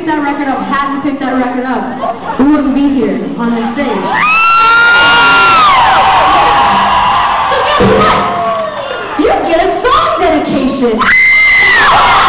that record up, hadn't picked that record up, we wouldn't be here on this stage. So guess what? You get a song dedication.